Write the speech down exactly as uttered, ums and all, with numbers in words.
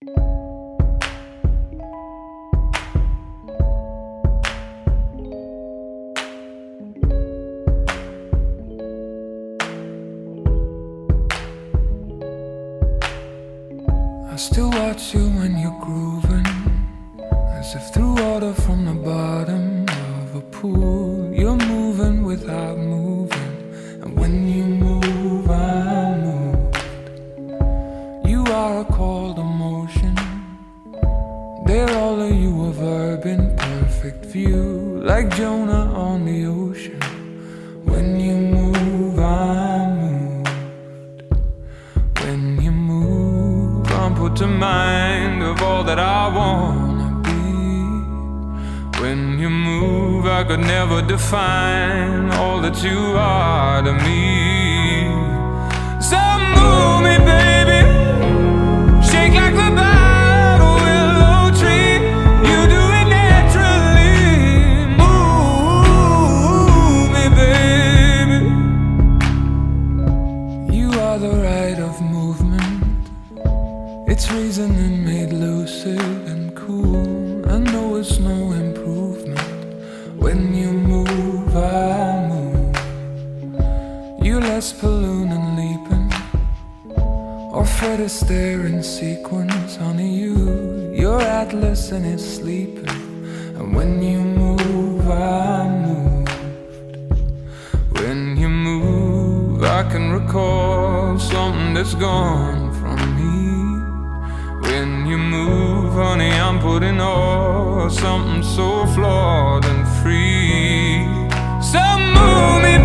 I still watch you when you're grooving, as if through water from the bottom of a pool. You're moving without moving, and when you move, I'm moved. You are a cold emotion, there all of you a verb in perfect view, like Jonah on the ocean. When you move, I'm moved. When you move, I'm put to mind of all that I wanna be. When you move, I could never define all that you are to me. So move me, baby, shake like the bottle willow tree. You do it naturally. Move me, baby. You are the right of movement, it's reasoning made lucid and cool. I know it's no improvement. When you move, I move. You're less balloon and leaping, or Fred Astaire in sequence. Honey, you, you're Atlas and it's sleeping. And when you move, I'm moved. When you move, I can recall something that's gone from me. When you move, honey, I'm putting all something so flawed and free. So move me,